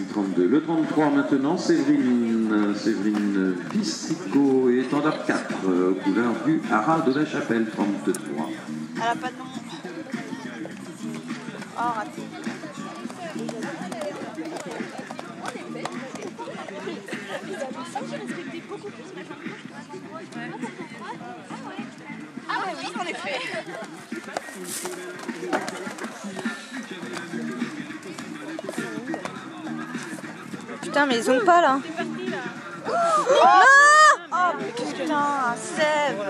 32. Le 33 maintenant, Séverine Pistrico et étendard 4, couleur du Haras de la Chapelle, 33. Elle a pas de nom. Oh, raté. Ah oui, en effet. Putain, mais ils ont pas là. Oh, mais qu'est-ce que t'as, Sèvres.